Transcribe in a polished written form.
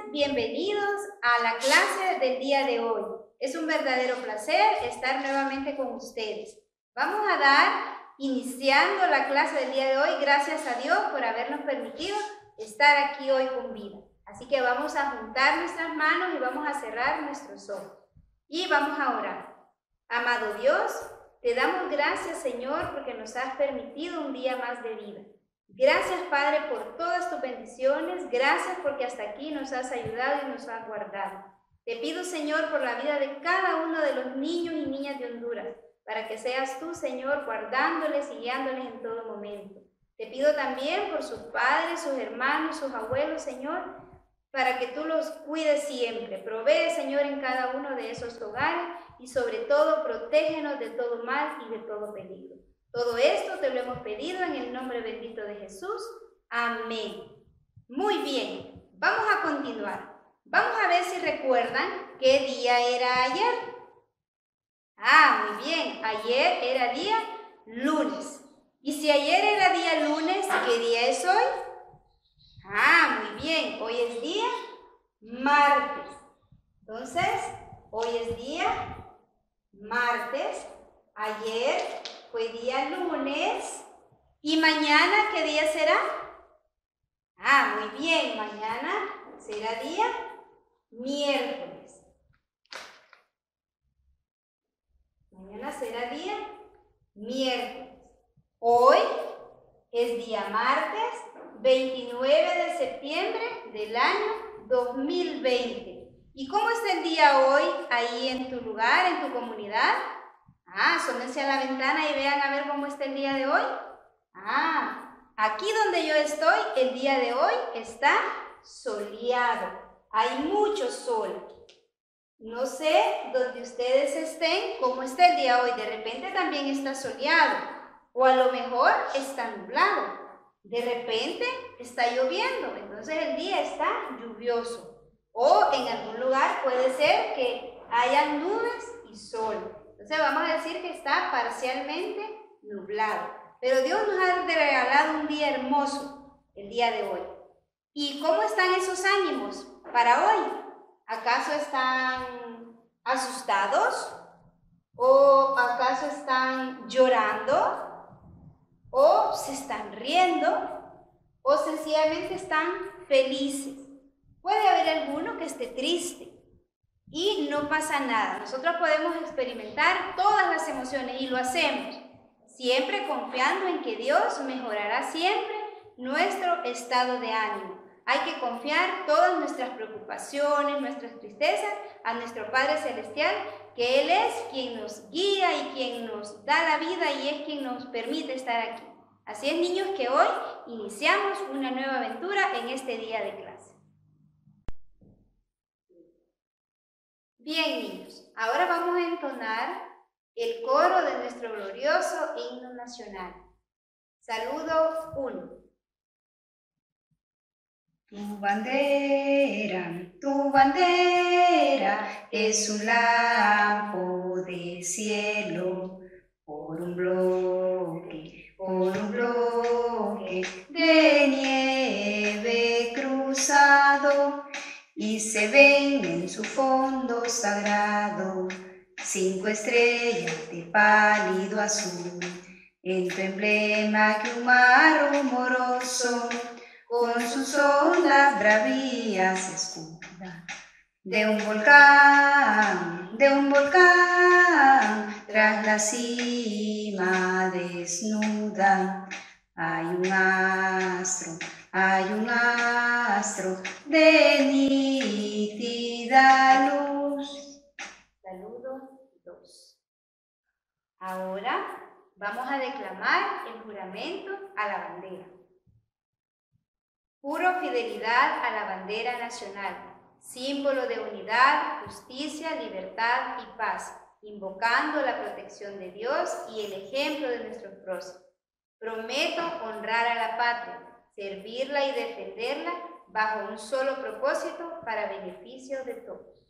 bienvenidos a la clase del día de hoy. Es un verdadero placer estar nuevamente con ustedes. Vamos a dar, iniciando la clase del día de hoy, gracias a Dios por habernos permitido estar aquí hoy con vida. Así que vamos a juntar nuestras manos y vamos a cerrar nuestros ojos. Y vamos a orar. Amado Dios, te damos gracias, Señor, porque nos has permitido un día más de vida. Gracias, Padre, por todas tus bendiciones. Gracias porque hasta aquí nos has ayudado y nos has guardado. Te pido, Señor, por la vida de cada uno de los niños y niñas de Honduras, para que seas tú, Señor, guardándoles y guiándoles en todo momento. Te pido también por sus padres, sus hermanos, sus abuelos, Señor, para que tú los cuides siempre. Provee, Señor, en cada uno de esos hogares y sobre todo protégenos de todo mal y de todo peligro. Todo esto te lo hemos pedido en el nombre bendito de Jesús. Amén. Muy bien, vamos a continuar. Vamos a ver si recuerdan qué día era ayer. Muy bien, ayer era día lunes. Y si ayer era día lunes, ¿qué día es hoy? Muy bien, hoy es día martes. Entonces, hoy es día martes. Ayer fue día lunes. ¿Y mañana qué día será? Muy bien, mañana será día miércoles. Mañana será día miércoles. Hoy es día martes, 29 de septiembre del año 2020. ¿Y cómo está el día hoy ahí en tu lugar, en tu comunidad? Asómense a la ventana y vean a ver cómo está el día de hoy. Aquí donde yo estoy, el día de hoy está soleado. Hay mucho sol. No sé donde ustedes estén, cómo está el día hoy. De repente también está soleado. O a lo mejor está nublado. De repente está lloviendo. Entonces el día está lluvioso. O en algún lugar puede ser que haya nubes y sol. Entonces vamos a decir que está parcialmente nublado. Pero Dios nos ha regalado un día hermoso el día de hoy. ¿Y cómo están esos ánimos para hoy? ¿Acaso están asustados? ¿O acaso están llorando? ¿O se están riendo? ¿O sencillamente están felices? Puede haber alguno que esté triste. Y no pasa nada. Nosotros podemos experimentar todas las emociones y lo hacemos, siempre confiando en que Dios mejorará siempre nuestro estado de ánimo. Hay que confiar todas nuestras preocupaciones, nuestras tristezas a nuestro Padre Celestial, que Él es quien nos guía y quien nos da la vida y es quien nos permite estar aquí. Así es, niños, que hoy iniciamos una nueva aventura en este día de clase. Bien, niños, ahora vamos a entonar el coro de nuestro glorioso himno nacional. Saludo 1. Tu bandera es un lampo de cielo, por un bloque de nieve cruzado, y se ven en su fondo sagrado 5 estrellas de pálido azul. En tu emblema que un mar rumoroso con sus ondas bravías escuda. De un volcán, tras la cima desnuda, hay un astro de nítida luz. Saludo 2. Ahora vamos a declamar el juramento a la bandera. Juro fidelidad a la bandera nacional, símbolo de unidad, justicia, libertad y paz, invocando la protección de Dios y el ejemplo de nuestros próceres. Prometo honrar a la patria, servirla y defenderla bajo un solo propósito para beneficio de todos.